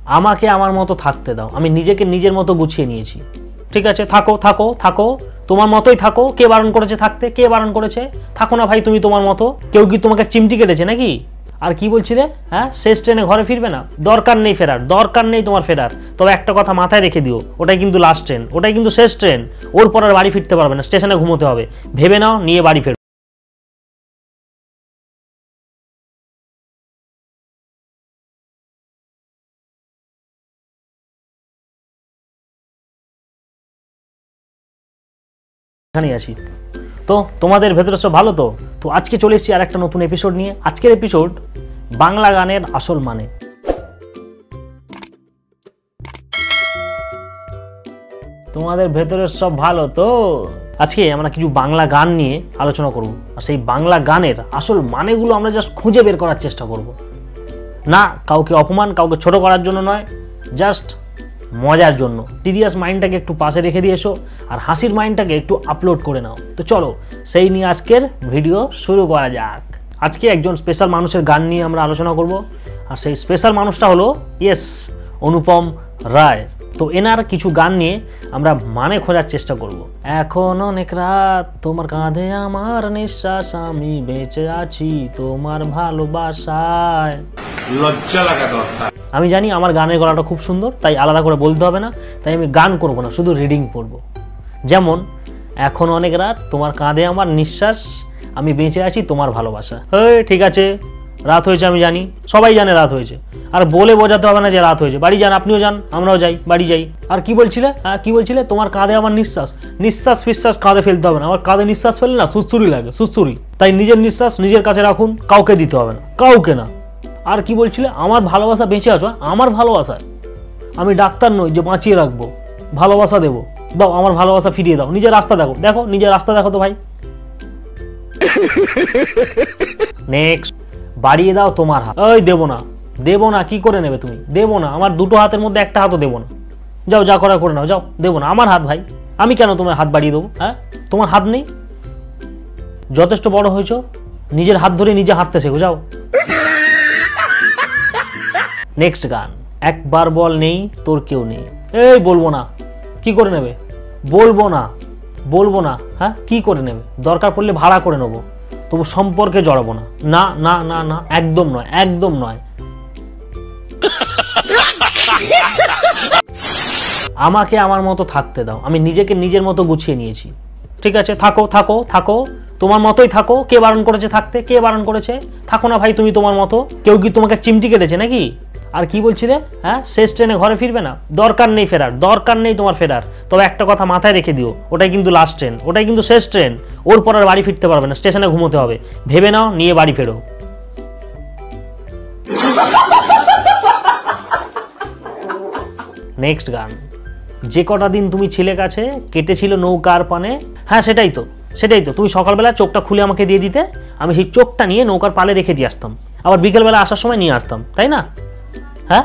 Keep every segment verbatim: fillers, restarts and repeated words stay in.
আমাকে আমার মতো থাকতে দাও, আমি নিজেকে নিজের মতো গুছিয়ে নিয়েছি। ঠিক আছে, থাকো থাকো থাকো, তোমার মতোই থাকো। কে বারণ করেছে থাকতে? কে বারণ করেছে? থাকো না ভাই তুমি তোমার মতো। কেউ কি তোমাকে চিমটি কেটেছে নাকি? আর কি বলছিলে? হ্যাঁ, শেষ ট্রেনে ঘরে ফিরবে না? দরকার নেই ফেরার, দরকার নেই তোমার ফেরার। তবে একটা কথা মাথায় রেখে দিও, ওটাই কিন্তু লাস্ট ট্রেন, ওটাই কিন্তু শেষ ট্রেন। ওর পর আর বাড়ি ফিরতে পারবে না, স্টেশনে ঘুমোতে হবে। ভেবে নাও, নিয়ে বাড়ি ফেরো। এখানেই আছি তো, তোমাদের ভেতরে সব ভালো তো? তো আজকে চলে এসেছি আর একটা নতুন এপিসোড নিয়ে। আজকের এপিসোড বাংলা গানের আসল মানে। তোমাদের ভেতরে সব ভালো তো? আজকে আমরা কিছু বাংলা গান নিয়ে আলোচনা করব, আর সেই বাংলা গানের আসল মানেগুলো আমরা জাস্ট খুঁজে বের করার চেষ্টা করব। না কাউকে অপমান, কাউকে ছোট করার জন্য নয়, জাস্ট মজার জন্য। সিরিয়াস মাইন্ডটাকে একটু পাশে রেখে দিয়ে এসো, আর হাসির মাইন্ডটাকে একটু আপলোড করে নাও। তো চলো সেই নিয়ে আজকের ভিডিও শুরু করা যাক। আজকে একজন স্পেশাল মানুষের গান নিয়ে আমরা আলোচনা করব, আর সেই স্পেশাল মানুষটা হলো ইয়েস অনুপম রায়। তো এনার কিছু গান নিয়ে আমরা মানে খোঁজার চেষ্টা করব। এখন অনেক রাত, তোমার কাঁধে আমার নিঃশ্বাস, আমি বেঁচে আছি তোমার ভালোবাসায়। লজ্জা লাগা দরকার। আমি জানি আমার গানের গলাটা খুব সুন্দর, তাই আলাদা করে বলতে হবে না, তাই আমি গান করব না, শুধু রিডিং পড়ব। যেমন এখন অনেক রাত, তোমার কাঁধে আমার নিঃশ্বাস, আমি বেঁচে আছি তোমার ভালোবাসা। এই ঠিক আছে, রাত হয়েছে আমি জানি, সবাই জানে রাত হয়েছে, আর বলে বোঝাতে হবে না যে রাত হয়েছে। বাড়ি যান, আপনিও যান, আমরাও যাই, বাড়ি যাই। আর কি বলছিলে? হ্যাঁ কি বলছিলে? তোমার কাঁধে আমার নিঃশ্বাস, নিঃশ্বাস ফিশ্বাস কাঁধে ফেলতে হবে না। আমার কাঁধে নিঃশ্বাস ফেললে না সুস্থুরি লাগে, সুস্থুরি। তাই নিজের নিঃশ্বাস নিজের কাছে রাখুন, কাউকে দিতে হবে না, কাউকে না। আর কি বলছিলে? আমার ভালোবাসা বেঁচে আছো? আমার ভালোবাসায় আমি ডাক্তার নই যে বাঁচিয়ে রাখবো, ভালোবাসা দেবো। দাও আমার ভালোবাসা ফিরিয়ে দাও, নিজের রাস্তা দেখো, দেখো নিজের রাস্তা দেখো তো ভাই। নেক্সট, বাড়িয়ে দাও তোমার হাত। ওই দেবো না, দেবো না। কি করে নেবে তুমি? দেবো না, আমার দুটো হাতের মধ্যে একটা হাতও দেবো না। যাও যা করা করে নাও, যাও, দেবো না। আমার হাত ভাই, আমি কেন তোমার হাত বাড়িয়ে দেবো? হ্যাঁ তোমার হাত নেই, যথেষ্ট বড় হয়েছো, নিজের হাত ধরে নিজে হাঁটতে শেখো, যাও। নেক্সট গান, একবার বল নেই তোর কেউ নেই। এই বলবো না, কি করে নেবে? বলবো না, বলবো না। হ্যাঁ কি করে নেবে? দরকার পড়লে ভাড়া করে নেবো, তবু সম্পর্কে জড়াবো না। না না না না, একদম নয়, একদম নয়। আমাকে আমার মতো থাকতে দাও, আমি নিজেকে নিজের মতো গুছিয়ে নিয়েছি। ঠিক আছে, থাকো থাকো থাকো, তোমার মতোই থাকো। কে বারণ করেছে থাকতে? কে বারণ করেছে? থাকো না ভাই তুমি তোমার মতো। কেউ কি তোমাকে চিমটি কেটেছে নাকি? আর কি বলছিলে? হ্যাঁ, শেষ ট্রেনে ঘরে ফিরবে না? দরকার নেই ফেরার, দরকার নেই তোমার ফেরার। তবে একটা কথা মাথায় রেখে দিও, ওটাই কিন্তু লাস্ট ট্রেন, ওটাই কিন্তু শেষ ট্রেন। ওর পর আর বাড়ি ফিরতে পারবে না, স্টেশনে ঘুমোতে হবে। ভেবে নাও, নিয়ে বাড়ি ফেরো। নেক্সট গান, যে কটা দিন তুমি ছিলে কাছে, কেটেছিল নৌকার পানে। হ্যাঁ সেটাই তো, সেটাই তো। তুমি সকালবেলা চোখটা খুলে আমাকে দিয়ে দিতে, আমি সেই চোখটা নিয়ে নৌকার পালে রেখে দিয়ে আসতাম, আবার বিকেলবেলা আসার সময় নিয়ে আসতাম, তাই না? হ্যাঁ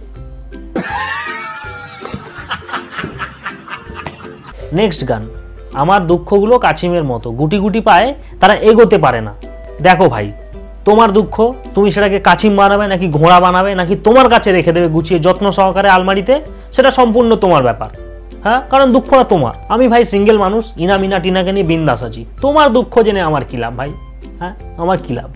নেক্সট গান, আমার দুঃখগুলো কাছিমের মতো, গুটি গুটি পায় তারা এগোতে পারে না। দেখো ভাই, তোমার দুঃখ, তুমি সেটাকে কাছিম বানাবে নাকি ঘোড়া বানাবে, নাকি তোমার কাছে রেখে দেবে গুছিয়ে যত্ন সহকারে আলমারিতে, সেটা সম্পূর্ণ তোমার ব্যাপার। হ্যাঁ কারণ দুঃখটা তোমার। আমি ভাই সিঙ্গেল মানুষ, ইনা মিনা টিনাকে নিয়ে বিন্দাস আছি। তোমার দুঃখ জেনে আমার কি লাভ ভাই? হ্যাঁ আমার কি লাভ?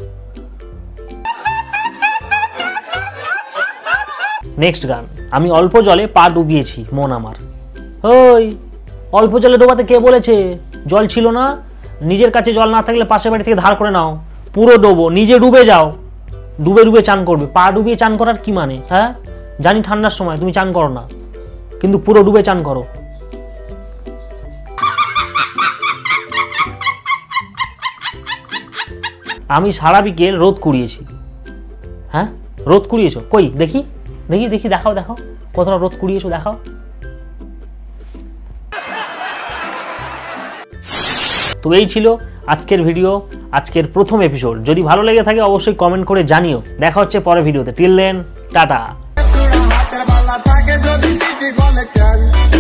নেক্সট গান, আমি অল্প জলে পা ডুবিয়েছি মন আমার। ওই অল্প জলে ডোবাতে কে বলেছে? জল ছিল না, নিজের কাছে জল না থাকলে পাশের বাড়ি থেকে ধার করে নাও, পুরো ডোবো, নিজে ডুবে যাও, ডুবে ডুবে চান করবে। পা ডুবিয়ে চান করার কি মানে? হ্যাঁ জানি ঠান্ডার সময় তুমি চান করো না, কিন্তু পুরো ডুবে চান করো। আমি সারা বিকেল রোদ কুড়িয়েছি। হ্যাঁ রোদ কুড়িয়েছো? কই দেখি দেখি দেখি, দেখাও দেখাও, কতটা রোদ কুড়িয়েছো দেখাও। তো এই ছিল আজকের ভিডিও, আজকের প্রথম এপিসোড। যদি ভালো লেগে থাকে অবশ্যই কমেন্ট করে জানিও। দেখা হচ্ছে পরের ভিডিওতে। Till then, tata.